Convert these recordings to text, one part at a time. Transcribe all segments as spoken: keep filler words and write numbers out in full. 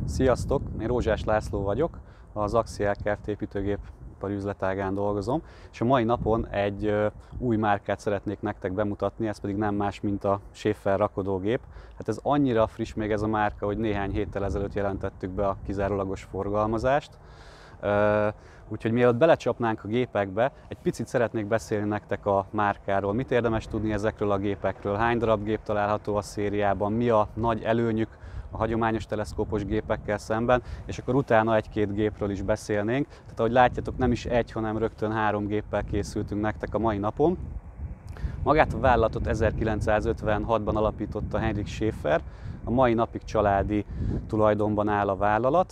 Sziasztok! Én Rózsás László vagyok, az Axial Kft. Építőgépipari üzletágán dolgozom, és a mai napon egy új márkát szeretnék nektek bemutatni, ez pedig nem más, mint a Schaefer rakodógép. Hát ez annyira friss még ez a márka, hogy néhány héttel ezelőtt jelentettük be a kizárólagos forgalmazást. Úgyhogy mielőtt belecsapnánk a gépekbe, egy picit szeretnék beszélni nektek a márkáról. Mit érdemes tudni ezekről a gépekről, hány darab gép található a szériában, mi a nagy előnyük a hagyományos teleszkópos gépekkel szemben, és akkor utána egy-két gépről is beszélnénk. Tehát ahogy látjátok, nem is egy, hanem rögtön három géppel készültünk nektek a mai napon. Magát a vállalatot ezerkilencszázötvenhatban alapította Heinrich Schaefer, a mai napig családi tulajdonban áll a vállalat.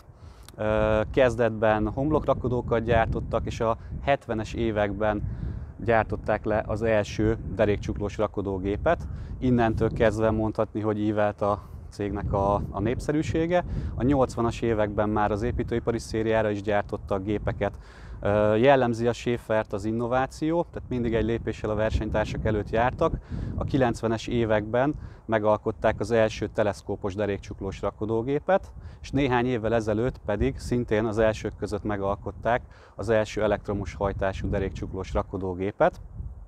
Kezdetben homlokrakodókat gyártottak, és a hetvenes években gyártották le az első derékcsuklós rakodógépet. Innentől kezdve mondhatni, hogy ívelt a cégnek a, a népszerűsége. A nyolcvanas években már az építőipari szériára is gyártottak gépeket. Jellemzi a Schaefert az innováció, tehát mindig egy lépéssel a versenytársak előtt jártak. A kilencvenes években megalkották az első teleszkópos derékcsuklós rakodógépet, és néhány évvel ezelőtt pedig szintén az elsők között megalkották az első elektromos hajtású derékcsuklós rakodógépet.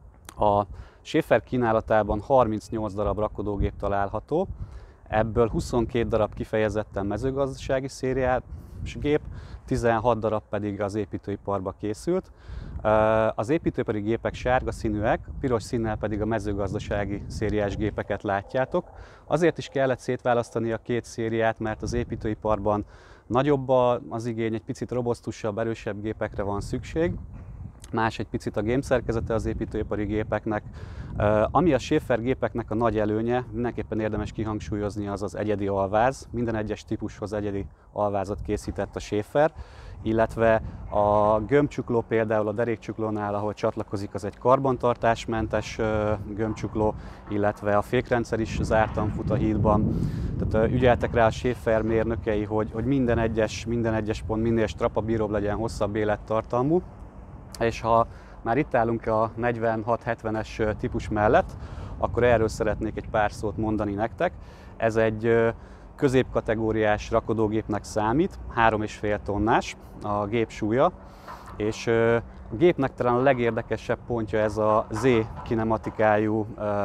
A Schaefer kínálatában harmincnyolc darab rakodógép található, ebből huszonkét darab kifejezetten mezőgazdasági szériás gép, tizenhat darab pedig az építőiparba készült. Az építőipari gépek sárga színűek, piros színnel pedig a mezőgazdasági szériás gépeket látjátok. Azért is kellett szétválasztani a két szériát, mert az építőiparban nagyobb az igény, egy picit robosztusabb, erősebb gépekre van szükség. Más egy picit a gémszerkezete az építőipari gépeknek. Ami a Schaefer gépeknek a nagy előnye, mindenképpen érdemes kihangsúlyozni, az az egyedi alváz. Minden egyes típushoz egyedi alvázat készített a Schaefer, illetve a gömbcsukló például a derékcsuklónál, ahol csatlakozik, az egy karbantartásmentes gömbcsukló, illetve a fékrendszer is zártan fut a hídban. Tehát ügyeltek rá a Schaefer mérnökei, hogy, hogy minden, egyes, minden egyes pont minél strapabíróbb legyen, hosszabb élettartalmú. És ha már itt állunk a negyvenhat hetvenes típus mellett, akkor erről szeretnék egy pár szót mondani nektek. Ez egy középkategóriás rakodógépnek számít, három és fél tonnás a gép súlya, és a gépnek talán a legérdekesebb pontja ez a Z-kinematikájú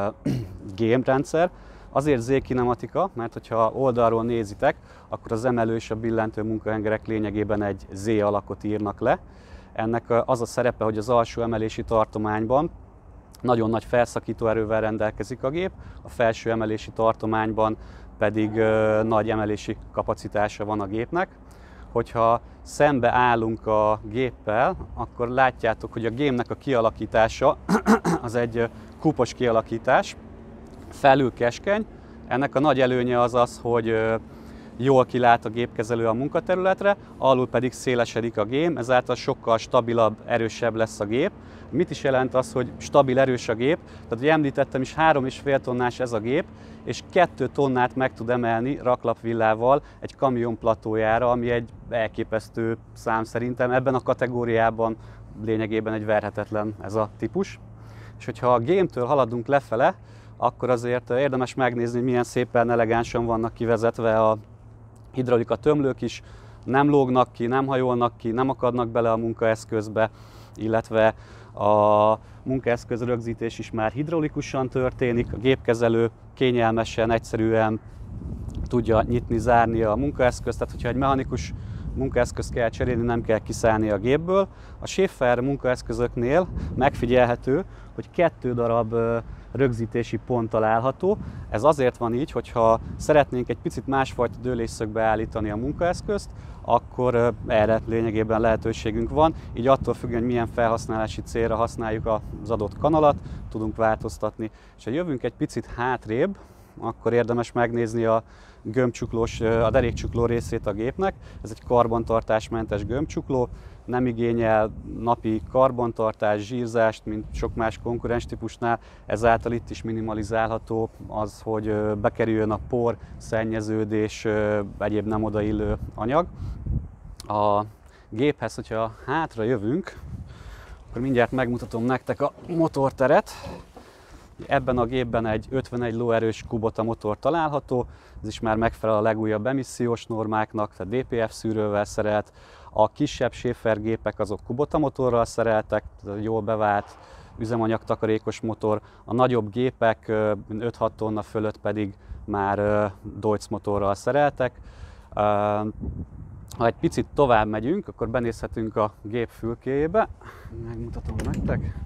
gémrendszer. Azért Z-kinematika, mert hogyha oldalról nézitek, akkor az emelő és a billentő munkahengerek lényegében egy Z alakot írnak le. Ennek az a szerepe, hogy az alsó emelési tartományban nagyon nagy felszakító erővel rendelkezik a gép, a felső emelési tartományban pedig nagy emelési kapacitása van a gépnek. Hogyha szembe állunk a géppel, akkor látjátok, hogy a gémnek a kialakítása az egy kúpos kialakítás, felül keskeny. Ennek a nagy előnye az az, hogy jól kilát a gépkezelő a munkaterületre, alul pedig szélesedik a gém, ezáltal sokkal stabilabb, erősebb lesz a gép. Mit is jelent az, hogy stabil, erős a gép? Tehát, hogy említettem is, három és fél tonnás ez a gép, és két tonnát meg tud emelni raklapvillával egy kamion platójára, ami egy elképesztő szám szerintem. Ebben a kategóriában lényegében egy verhetetlen ez a típus. És hogyha a gémtől haladunk lefele, akkor azért érdemes megnézni, hogy milyen szépen, elegánsan vannak kivezetve a hidraulika tömlők is, nem lógnak ki, nem hajolnak ki, nem akadnak bele a munkaeszközbe, illetve a munkaeszköz rögzítés is már hidraulikusan történik, a gépkezelő kényelmesen, egyszerűen tudja nyitni, zárni a munkaeszközt, tehát hogyha egy mechanikus munkaeszközt kell cserélni, nem kell kiszállni a gépből. A Schaefer munkaeszközöknél megfigyelhető, hogy kettő darab rögzítési pont található. Ez azért van így, hogyha szeretnénk egy picit másfajta dőlésszögbe állítani a munkaeszközt, akkor erre lényegében lehetőségünk van. Így attól függően, hogy milyen felhasználási célra használjuk az adott kanalat, tudunk változtatni. És ha jövünk egy picit hátrébb, akkor érdemes megnézni a gömbcsuklós, a derékcsukló részét a gépnek. Ez egy karbantartásmentes gömbcsukló, nem igényel napi karbantartás, zsírzást, mint sok más konkurens típusnál, ezáltal itt is minimalizálható az, hogy bekerüljön a por, szennyeződés, egyéb nem odaillő anyag. A géphez, hogyha hátra jövünk, akkor mindjárt megmutatom nektek a motorteret. Ebben a gépben egy ötvenegy lóerős Kubota motor található, ez is már megfelel a legújabb emissziós normáknak, tehát dé pé ef szűrővel szerelt. A kisebb Schaefer gépek azok Kubota motorral szereltek, tehát jól bevált üzemanyagtakarékos motor. A nagyobb gépek öt-hat tonna fölött pedig már Deutz motorral szereltek. Ha egy picit tovább megyünk, akkor benézhetünk a gép fülkéjébe. Megmutatom nektek.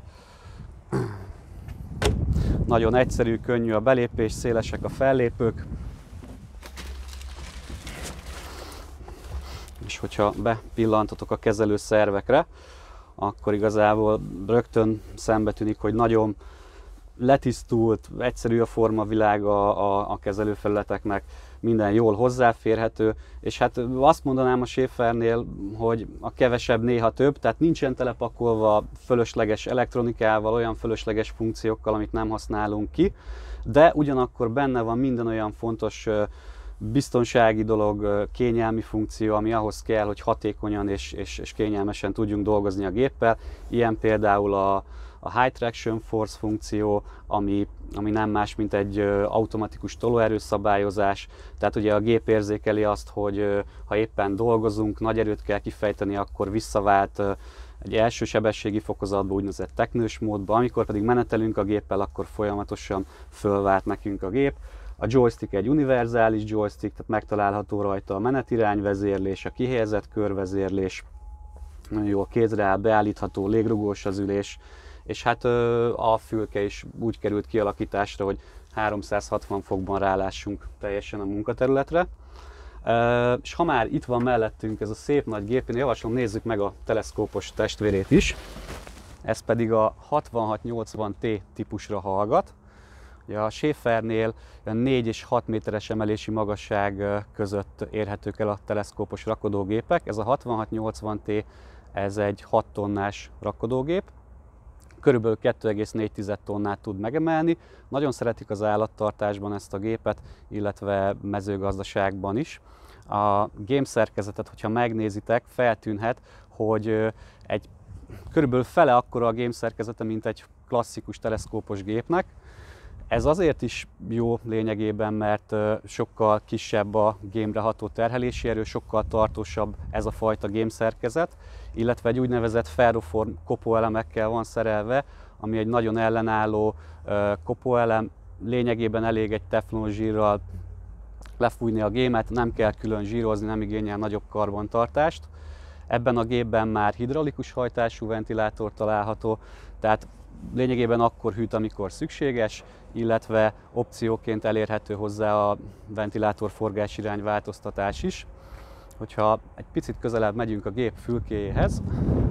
Nagyon egyszerű, könnyű a belépés, szélesek a fellépők. És hogyha bepillantatok a kezelő szervekre, akkor igazából rögtön szembe tűnik, hogy nagyon letisztult, egyszerű a formavilága a, a kezelőfelületeknek, minden jól hozzáférhető, és hát azt mondanám a Schaefernél, hogy a kevesebb néha több, tehát nincsen telepakolva fölösleges elektronikával, olyan fölösleges funkciókkal, amit nem használunk ki, de ugyanakkor benne van minden olyan fontos biztonsági dolog, kényelmi funkció, ami ahhoz kell, hogy hatékonyan és, és, és kényelmesen tudjunk dolgozni a géppel. Ilyen például a, a High Traction Force funkció, ami, ami nem más, mint egy automatikus tolóerőszabályozás. Tehát ugye a gép érzékeli azt, hogy ha éppen dolgozunk, nagy erőt kell kifejteni, akkor visszavált egy első sebességi fokozatba, úgynevezett teknős módba, amikor pedig menetelünk a géppel, akkor folyamatosan fölvált nekünk a gép. A joystick egy univerzális joystick, tehát megtalálható rajta a menetirányvezérlés, a kihelyezett körvezérlés, nagyon jól kézre áll, beállítható, légrugós az ülés, és hát a fülke is úgy került kialakításra, hogy háromszázhatvan fokban rálássunk teljesen a munkaterületre. És ha már itt van mellettünk ez a szép nagy gép, én javaslom, nézzük meg a teleszkópos testvérét is. Ez pedig a hatvanhat nyolcvan té típusra hallgat. A Schaefernél négy és hat méteres emelési magasság között érhetők el a teleszkópos rakodógépek. Ez a hatvanhat nyolcvan té, ez egy hat tonnás rakodógép. Körülbelül kettő egész négy tonnát tud megemelni. Nagyon szeretik az állattartásban ezt a gépet, illetve mezőgazdaságban is. A gém szerkezetet, hogyha megnézitek, feltűnhet, hogy egy körülbelül fele akkora a gém szerkezete, mint egy klasszikus teleszkópos gépnek. Ez azért is jó lényegében, mert sokkal kisebb a gémre ható terhelési erő, sokkal tartósabb ez a fajta gémszerkezet, illetve egy úgynevezett ferroform kopóelemekkel van szerelve, ami egy nagyon ellenálló kopóelem, lényegében elég egy teflon zsírral lefújni a gémet, nem kell külön zsírozni, nem igényel nagyobb karbantartást. Ebben a gépben már hidraulikus hajtású ventilátor található, tehát lényegében akkor hűt, amikor szükséges, illetve opcióként elérhető hozzá a ventilátor forgásirány változtatás is. Hogyha egy picit közelebb megyünk a gép fülkéjéhez,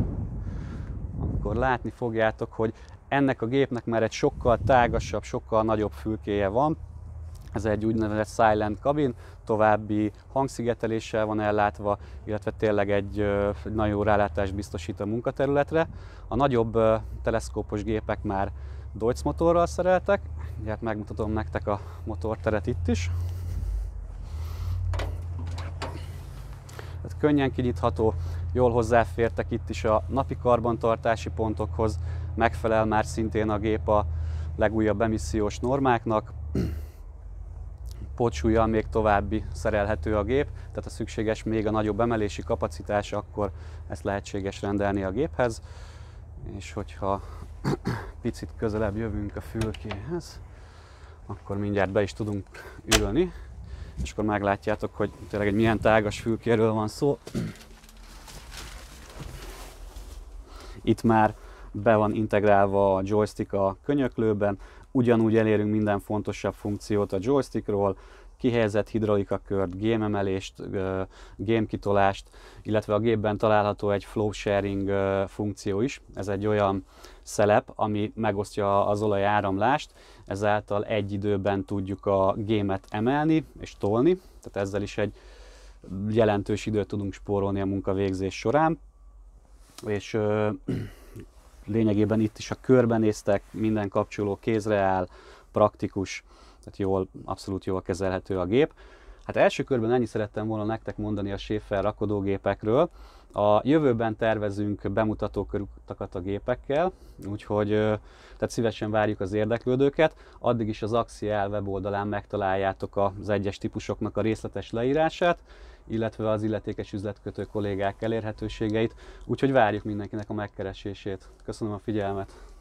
akkor látni fogjátok, hogy ennek a gépnek már egy sokkal tágasabb, sokkal nagyobb fülkéje van. Ez egy úgynevezett silent cabin, további hangszigeteléssel van ellátva, illetve tényleg egy, egy nagyon jó rálátást biztosít a munkaterületre. A nagyobb teleszkópos gépek már Deutz motorral szereltek, hát megmutatom nektek a motorteret itt is. Tehát könnyen kinyitható, jól hozzáfértek itt is a napi karbantartási pontokhoz, megfelel már szintén a gép a legújabb emissziós normáknak. Pótsúllyal még további szerelhető a gép, tehát ha szükséges még a nagyobb emelési kapacitás, akkor ezt lehetséges rendelni a géphez. És hogyha picit közelebb jövünk a fülkéhez, akkor mindjárt be is tudunk ülni, és akkor meglátjátok, hogy tényleg egy milyen tágas fülkéről van szó. Itt már be van integrálva a joystick a könyöklőben, ugyanúgy elérünk minden fontosabb funkciót a joystickról, kihelyezett hidraulikakört, gémemelést, gémkitolást, illetve a gépben található egy flow sharing funkció is. Ez egy olyan szelep, ami megosztja az olajáramlást, ezáltal egy időben tudjuk a gémet emelni és tolni, tehát ezzel is egy jelentős időt tudunk spórolni a munkavégzés során. És lényegében itt is a körbenéztek, minden kapcsoló kézre áll, praktikus, tehát jól, abszolút jól kezelhető a gép. Hát első körben ennyi szerettem volna nektek mondani a Schaefer rakodógépekről. A jövőben tervezünk bemutatókörutakat a gépekkel, úgyhogy tehát szívesen várjuk az érdeklődőket. Addig is az Axial weboldalán megtaláljátok az egyes típusoknak a részletes leírását, illetve az illetékes üzletkötő kollégák elérhetőségeit, úgyhogy várjuk mindenkinek a megkeresését. Köszönöm a figyelmet!